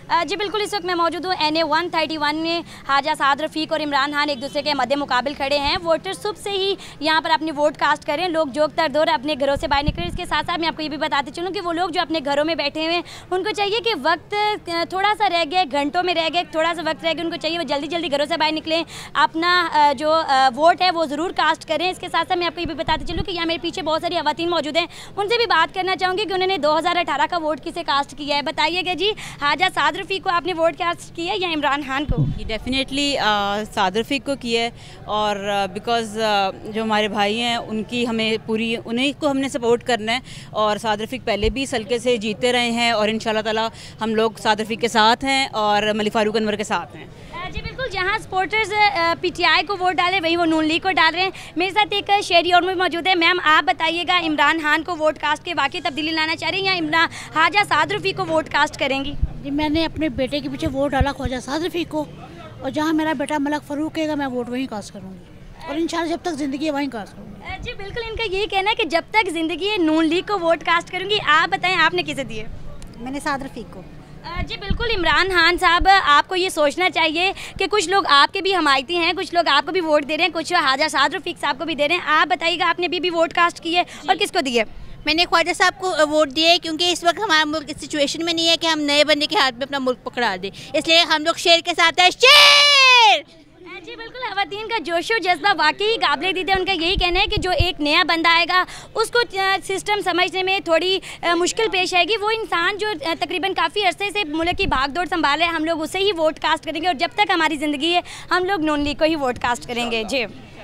जी बिल्कुल, इस वक्त मैं मौजूद हूँ NA 131 में। हाजा साद रफ़ीक और इमरान खान एक दूसरे के मद्दे मुकाबिल खड़े हैं। वोटर सुबह से ही यहाँ पर अपनी वोट कास्ट करें, लोग जोक तर दौर अपने घरों से बाहर निकले। इसके साथ साथ मैं आपको ये भी बताती चलूँ कि वो लोग जो अपने घरों में बैठे हुए हैं उनको चाहिए कि वक्त थोड़ा सा रह गया, घंटों में रह गया, थोड़ा सा वक्त रह गया, उनको चाहिए वो जल्दी जल्दी घरों से बाहर निकलें, अपना जो वोट है वो ज़रूर कास्ट करें। इसके साथ साथ मैं आपको ये भी बताती चलूँ कि यहाँ मेरे पीछे बहुत सारी ख़वातीन मौजूद हैं, उनसे भी बात करना चाहूँगी कि उन्होंने 2018 का वोट किसे कास्ट किया है। बताइएगा जी, हाजा साद रफ़ीक को आपने वोट कास्ट किया है या इमरान खान को? डेफिनेटली साद रफ़ीक को किया है, और बिकॉज़ जो हमारे भाई हैं उनकी हमें पूरी उन्हीं को हमने सपोर्ट करना है। और साद रफ़ीक पहले भी इस हल्के से जीते रहे हैं और इंशाल्लाह ताला हम लोग साद रफ़ीक के साथ हैं और मलिक फ़ारूक अनवर के साथ हैं। जी बिल्कुल, जहाँ सपोर्टर्स PTI को वोट डाले वहीं वो नून लीग को डाल रहे हैं। मेरे साथ एक शहरी और भी मौजूद है। मैम, आप बताइएगा, इमरान खान को वोट कास्ट के वाकई तब्दीली लाना चाह रही हैं या इमरान हाजा साद रफ़ीक को वोट कास्ट करेंगी? जी, मैंने अपने बेटे के पीछे वोट डाला ख्वाजा साद रफ़ीक को, और जहाँ मेरा बेटा मलिक फ़ारूक कहेगा मैं वोट वहीं कास्ट करूँगी, और इंशाल्लाह जब तक ज़िंदगी है वहीं कास्ट करूँगी। जी बिल्कुल, इनका यही कहना है कि जब तक ज़िंदगी है नून लीग को वोट कास्ट करूँगी। आप बताएं, आपने किसे दिए? मैंने साद रफ़ीक को। जी बिल्कुल, इमरान खान साहब, आपको ये सोचना चाहिए कि कुछ लोग आपके भी हमायती हैं, कुछ लोग आपको भी वोट दे रहे हैं, कुछ हाजा साद रफ़ीक साहब को भी दे रहे हैं। आप बताइएगा, आपने भी वोट कास्ट किए और किसको दिए? मैंने ख्वाजा साहब को वोट दिया है, क्योंकि इस वक्त हमारा मुल्क इस सिचुएशन में नहीं है कि हम नए बंदे के हाथ में अपना मुल्क पकड़ा दें, इसलिए हम लोग शेर के साथ हैं। शेर! जी बिल्कुल, ख़वातीन का जोशो जज्बा वाकई काबिल दीद है। उनका यही कहना है कि जो एक नया बंदा आएगा उसको सिस्टम समझने में थोड़ी मुश्किल पेश आएगी। वो इंसान जो तकरीबन काफ़ी अरसे से मुल्क की भागदौड़ संभाल रहे हैं, हम लोग उसे ही वोट कास्ट करेंगे, और जब तक हमारी ज़िंदगी है हम लोग नून लीग को ही वोट कास्ट करेंगे। जी।